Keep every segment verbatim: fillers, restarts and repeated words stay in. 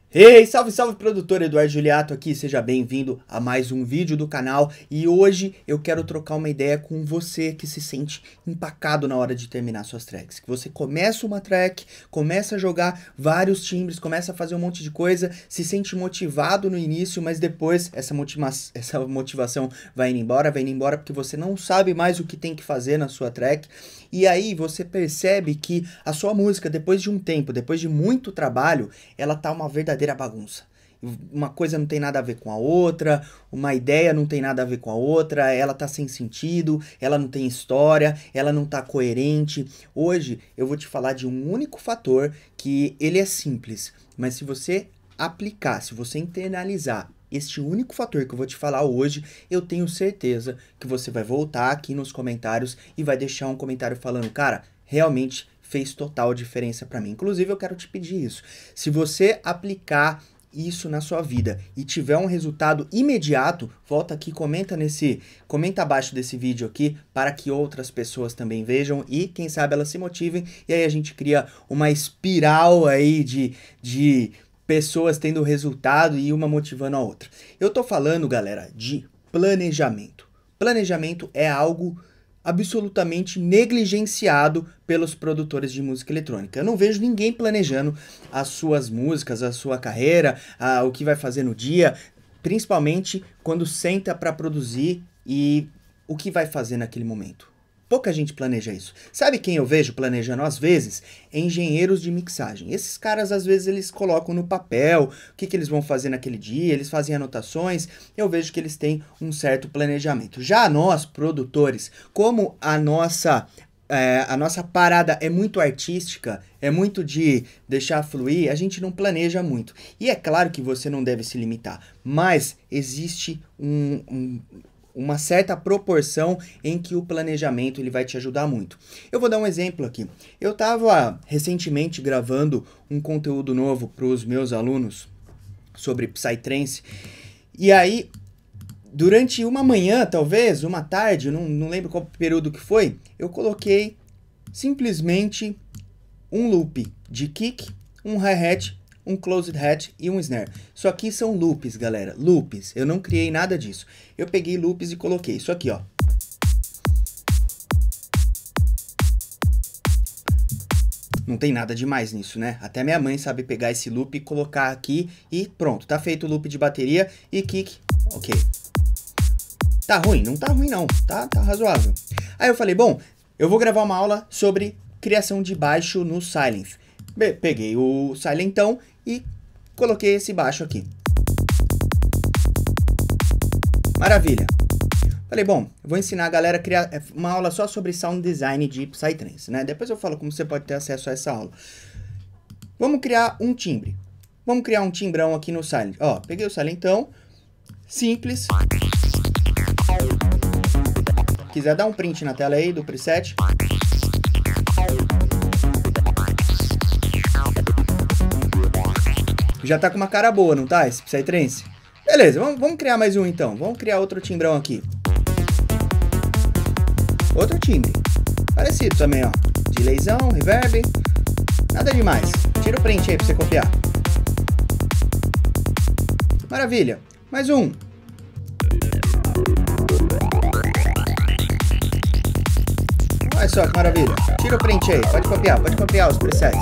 Hey, salve, salve produtor, Eduardo Juliato aqui, seja bem-vindo a mais um vídeo do canal e hoje eu quero trocar uma ideia com você que se sente empacado na hora de terminar suas tracks, que você começa uma track, começa a jogar vários timbres, começa a fazer um monte de coisa, se sente motivado no início, mas depois essa, motiva essa motivação vai indo embora, vai indo embora porque você não sabe mais o que tem que fazer na sua track e aí você percebe que a sua música, depois de um tempo, depois de muito trabalho, ela tá uma verdadeira bagunça. Uma coisa não tem nada a ver com a outra, uma ideia não tem nada a ver com a outra, ela tá sem sentido, ela não tem história, ela não tá coerente. Hoje eu vou te falar de um único fator que ele é simples, mas se você aplicar, se você internalizar este único fator que eu vou te falar hoje, eu tenho certeza que você vai voltar aqui nos comentários e vai deixar um comentário falando, cara, realmente fez total diferença para mim. Inclusive, eu quero te pedir isso. Se você aplicar isso na sua vida e tiver um resultado imediato, volta aqui, comenta nesse, comenta abaixo desse vídeo aqui para que outras pessoas também vejam e quem sabe elas se motivem e aí a gente cria uma espiral aí de, de pessoas tendo resultado e uma motivando a outra. Eu tô falando, galera, de planejamento. Planejamento é algo absolutamente negligenciado pelos produtores de música eletrônica. Eu não vejo ninguém planejando as suas músicas, a sua carreira, a, o que vai fazer no dia, principalmente quando senta para produzir e o que vai fazer naquele momento. Pouca gente planeja isso. Sabe quem eu vejo planejando às vezes? Engenheiros de mixagem. Esses caras às vezes eles colocam no papel o que, que eles vão fazer naquele dia, eles fazem anotações, eu vejo que eles têm um certo planejamento. Já nós, produtores, como a nossa, é, a nossa parada é muito artística, é muito de deixar fluir, a gente não planeja muito. E é claro que você não deve se limitar, mas existe um... um uma certa proporção em que o planejamento ele vai te ajudar muito. Eu vou dar um exemplo aqui. Eu estava recentemente gravando um conteúdo novo para os meus alunos sobre Psytrance e aí durante uma manhã, talvez, uma tarde, não, não lembro qual período que foi, eu coloquei simplesmente um loop de kick, um hi-hat, um closed hat e um snare. Isso aqui são loops, galera. Loops. Eu não criei nada disso. Eu peguei loops e coloquei isso aqui, ó. Não tem nada demais nisso, né? Até minha mãe sabe pegar esse loop e colocar aqui e pronto. Tá feito o loop de bateria e kick. Ok. Tá ruim? Não tá ruim não. Tá, tá razoável. Aí eu falei, bom, eu vou gravar uma aula sobre criação de baixo no Sylenth. Peguei o Silentão e coloquei esse baixo aqui. Maravilha. Falei, bom, eu vou ensinar a galera a criar uma aula só sobre sound design de Psytrance, né? Depois eu falo como você pode ter acesso a essa aula. Vamos criar um timbre. Vamos criar um timbrão aqui no Silent. Ó, peguei o Silentão, simples. Quiser dar um print na tela aí do preset. Já tá com uma cara boa, não tá? Esse Psytrance? Beleza, vamos, vamos criar mais um então. Vamos criar outro timbrão aqui. Outro timbre. Parecido também, ó. Delayzão, reverb. Nada demais. Tira o print aí pra você copiar. Maravilha. Mais um. Olha só que maravilha. Tira o print aí. Pode copiar, pode copiar os presets.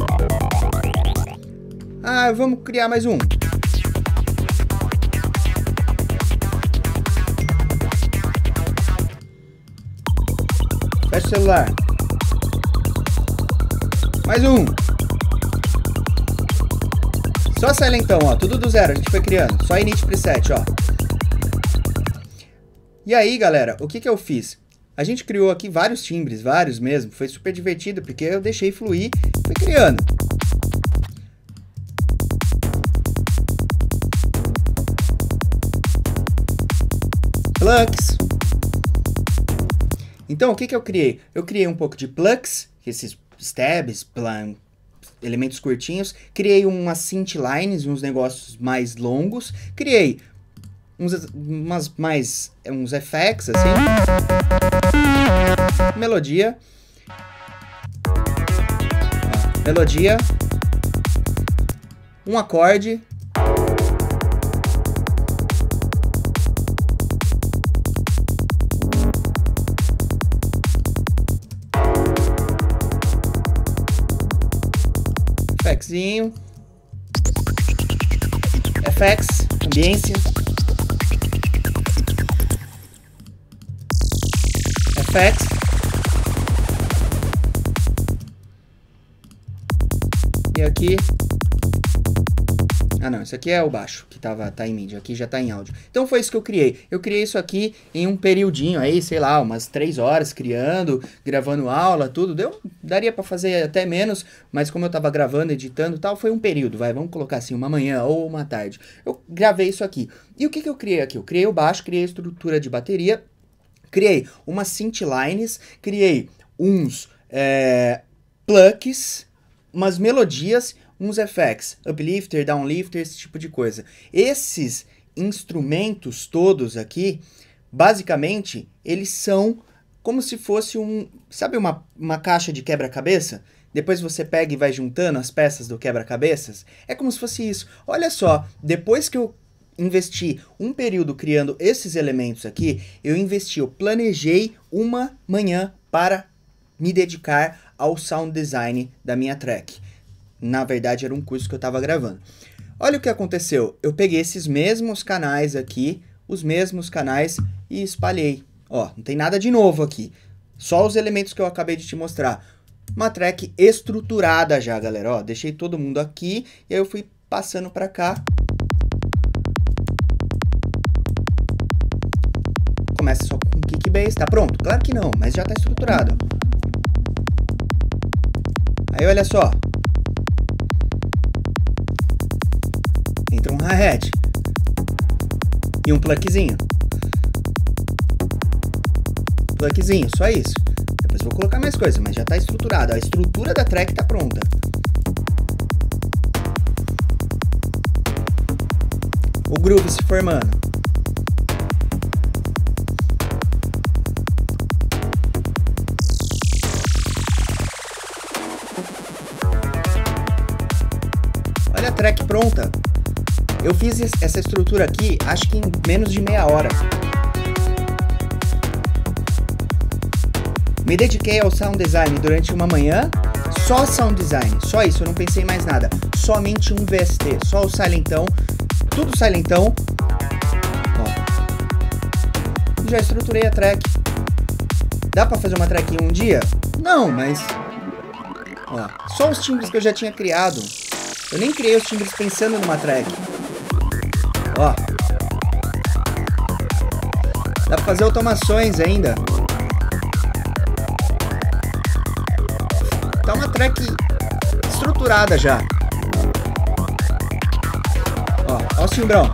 Ah, vamos criar mais um. Fecha o celular. Mais um. Só Silentão, ó. Tudo do zero, a gente foi criando. Só init preset, ó. E aí, galera, o que que eu fiz? A gente criou aqui vários timbres, vários mesmo. Foi super divertido, porque eu deixei fluir e fui criando. Plucks. Então, o que que eu criei? Eu criei um pouco de plucks, esses stabs, plan, elementos curtinhos. Criei umas synth lines, uns negócios mais longos. Criei uns, umas mais, uns effects, assim. Melodia. Ó, melodia. um acorde. Effectzinho. F X, ambiência. F X. E aqui... Ah não, isso aqui é o baixo, que tava, tá em mídia, aqui já tá em áudio. Então foi isso que eu criei. Eu criei isso aqui em um periodinho aí, sei lá, umas três horas criando, gravando aula, tudo. Deu, daria pra fazer até menos, mas como eu tava gravando, editando e tal, foi um período, vai, vamos colocar assim, uma manhã ou uma tarde. Eu gravei isso aqui. E o que que eu criei aqui? Eu criei o baixo, criei a estrutura de bateria, criei umas synth lines, criei uns é, plucks, umas melodias, uns effects, uplifter, downlifter, esse tipo de coisa. Esses instrumentos todos aqui, basicamente, eles são como se fosse um... Sabe uma, uma caixa de quebra-cabeça? Depois você pega e vai juntando as peças do quebra-cabeças? É como se fosse isso. Olha só, depois que eu investi um período criando esses elementos aqui, eu investi, eu planejei uma manhã para me dedicar ao sound design da minha track. Na verdade, era um curso que eu estava gravando. Olha o que aconteceu. Eu peguei esses mesmos canais aqui, os mesmos canais, e espalhei. Ó, não tem nada de novo aqui. Só os elementos que eu acabei de te mostrar. Uma track estruturada já, galera. Ó, deixei todo mundo aqui, e aí eu fui passando para cá. Começa só com kick bass. Tá pronto? Claro que não, mas já tá estruturado. Aí, olha só. Entra um hi-hat e um pluckzinho. Pluckzinho, só isso. Depois vou colocar mais coisa, mas já tá estruturado. A estrutura da track tá pronta. O groove se formando. Olha a track pronta. Eu fiz essa estrutura aqui, acho que em menos de meia hora. Me dediquei ao sound design durante uma manhã, só sound design, só isso, eu não pensei em mais nada. Somente um V S T, só o silentão, tudo silentão. Ó. Já estruturei a track. Dá pra fazer uma track em um dia? Não, mas... Ó, só os timbres que eu já tinha criado. Eu nem criei os timbres pensando numa track. Ó. Dá pra fazer automações ainda. Tá uma track estruturada já. Ó, ó o timbrão.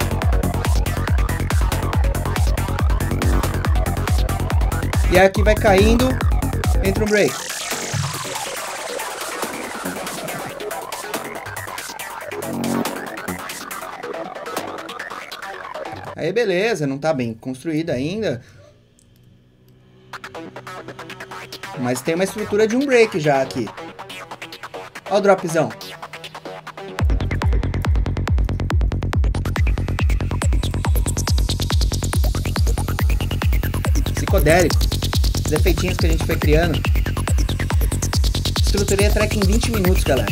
E aqui vai caindo, entra um break. Aí beleza, não tá bem construída ainda. Mas tem uma estrutura de um break já aqui. Ó o dropzão. Psicodélico. Os efeitinhos que a gente foi criando. Estruturei a track em vinte minutos, galera.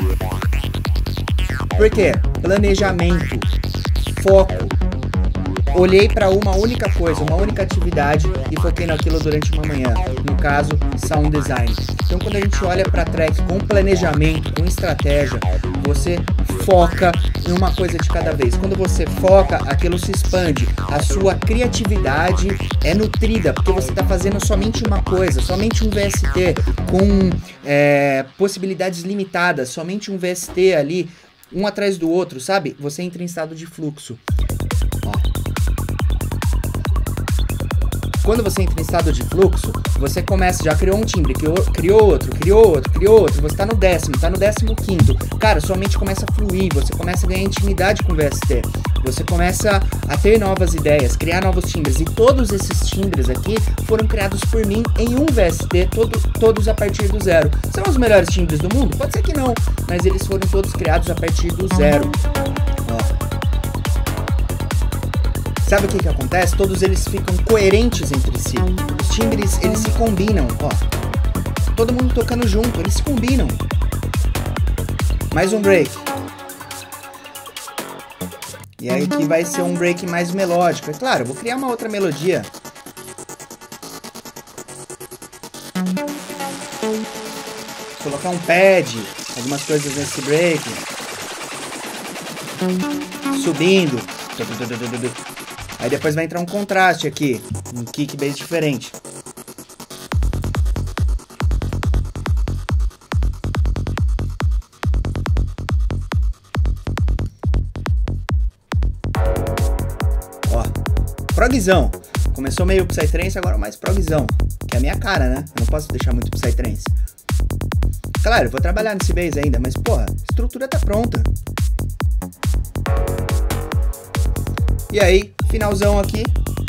Por quê? Planejamento. Foco. Olhei para uma única coisa, uma única atividade e foquei naquilo durante uma manhã. No caso, sound design. Então, quando a gente olha para a track com planejamento, com estratégia, você foca em uma coisa de cada vez. Quando você foca, aquilo se expande. A sua criatividade é nutrida, porque você está fazendo somente uma coisa, somente um V S T com é, possibilidades limitadas, somente um V S T ali, um atrás do outro, sabe? Você entra em estado de fluxo. quando você entra em estado de fluxo, você começa, já criou um timbre, criou, criou outro, criou outro, criou outro, você tá no décimo, tá no décimo quinto. Cara, sua mente começa a fluir, você começa a ganhar intimidade com o V S T. Você começa a ter novas ideias, criar novos timbres. E todos esses timbres aqui foram criados por mim em um V S T, todo, todos a partir do zero. São os melhores timbres do mundo? Pode ser que não, mas eles foram todos criados a partir do zero. Ó. Sabe o que que acontece? Todos eles ficam coerentes entre si. Os timbres, eles se combinam, ó. Todo mundo tocando junto, eles se combinam. Mais um break. E aí aqui vai ser um break mais melódico. É claro, eu vou criar uma outra melodia. Vou colocar um pad, algumas coisas nesse break. Subindo. Aí depois vai entrar um contraste aqui, um kick bass diferente. Ó, progzão. Começou meio Psytrance, agora mais progzão. Que é a minha cara, né? Eu não posso deixar muito Psytrance. Claro, eu vou trabalhar nesse bass ainda, mas porra, a estrutura tá pronta. E aí, finalzão aqui.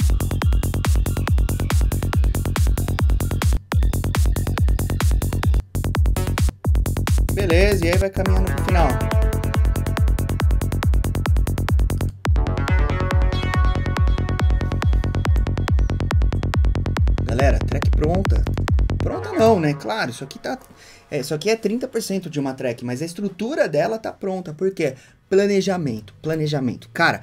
Beleza, e aí vai caminhando pro final. Galera, track pronta. Pronta não, né? Claro, isso aqui tá... É, isso aqui é trinta por cento de uma track, mas a estrutura dela tá pronta. Por quê? Planejamento, planejamento. Cara...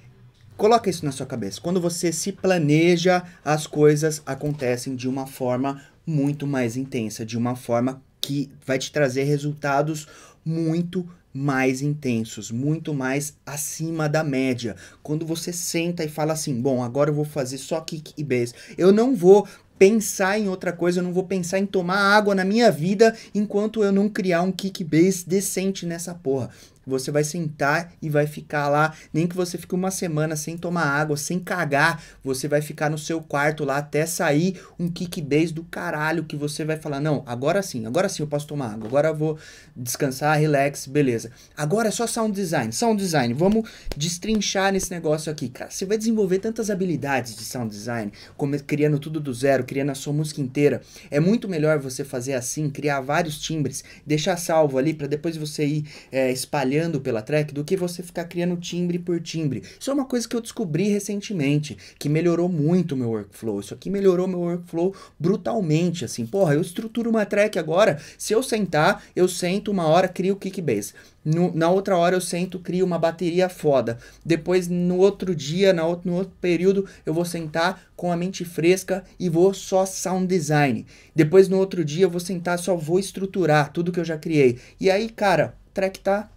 Coloca isso na sua cabeça. Quando você se planeja, as coisas acontecem de uma forma muito mais intensa, de uma forma que vai te trazer resultados muito mais intensos, muito mais acima da média. Quando você senta e fala assim, bom, agora eu vou fazer só kick e bass. Eu não vou pensar em outra coisa, eu não vou pensar em tomar água na minha vida enquanto eu não criar um kick bass decente nessa porra. Você vai sentar e vai ficar lá, nem que você fique uma semana sem tomar água, sem cagar, você vai ficar no seu quarto lá até sair um kick bass do caralho que você vai falar, não, agora sim, agora sim eu posso tomar água, agora eu vou descansar, relax, beleza. Agora é só sound design, sound design, vamos destrinchar nesse negócio aqui, cara. Você vai desenvolver tantas habilidades de sound design, como criando tudo do zero, criando a sua música inteira. É muito melhor você fazer assim, criar vários timbres, deixar salvo ali para depois você ir é, espalhando pela track do que você ficar criando timbre por timbre. Isso é uma coisa que eu descobri recentemente, que melhorou muito o meu workflow. Isso aqui melhorou meu workflow brutalmente, assim. Porra, eu estruturo uma track agora, se eu sentar, eu sento uma hora, crio o kick bass. No, na outra hora eu sento, crio uma bateria foda. Depois, no outro dia, na outro, no outro período, eu vou sentar com a mente fresca e vou só sound design. Depois, no outro dia, eu vou sentar, só vou estruturar tudo que eu já criei. E aí, cara, a track tá...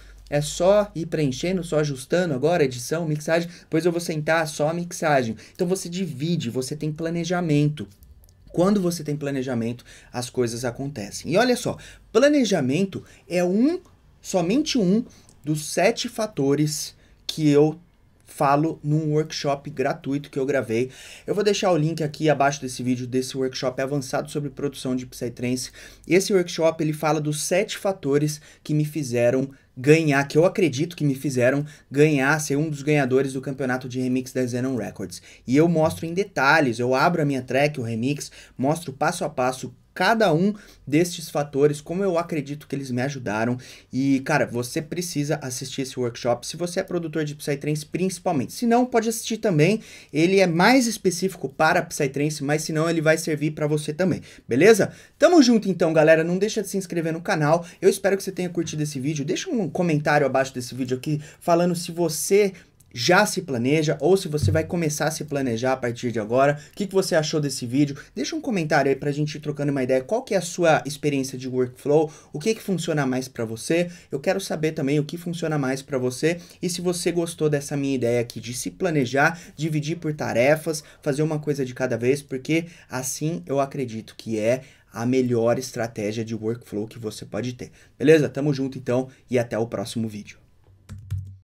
É só ir preenchendo, só ajustando agora, edição, mixagem, depois eu vou sentar só a mixagem. Então você divide, você tem planejamento. Quando você tem planejamento, as coisas acontecem. E olha só, planejamento é um, somente um dos sete fatores que eu falo num workshop gratuito que eu gravei. Eu vou deixar o link aqui abaixo desse vídeo, desse workshop avançado sobre produção de Psytrance. Esse workshop, ele fala dos sete fatores que me fizeram ganhar, que eu acredito que me fizeram ganhar, ser um dos ganhadores do campeonato de remix da Xenon Records. E eu mostro em detalhes, eu abro a minha track, o remix, mostro passo a passo cada um destes fatores, como eu acredito que eles me ajudaram. E, cara, você precisa assistir esse workshop, se você é produtor de Psytrance principalmente. Se não, pode assistir também, ele é mais específico para Psytrance, mas se não, ele vai servir para você também, beleza? Tamo junto então, galera, não deixa de se inscrever no canal, eu espero que você tenha curtido esse vídeo, deixa um comentário abaixo desse vídeo aqui, falando se você já se planeja, ou se você vai começar a se planejar a partir de agora. O que, que você achou desse vídeo? Deixa um comentário aí pra gente ir trocando uma ideia. Qual que é a sua experiência de workflow? O que que funciona mais pra você? Eu quero saber também o que funciona mais pra você. E se você gostou dessa minha ideia aqui de se planejar, dividir por tarefas, fazer uma coisa de cada vez, porque assim eu acredito que é a melhor estratégia de workflow que você pode ter. Beleza? Tamo junto então e até o próximo vídeo.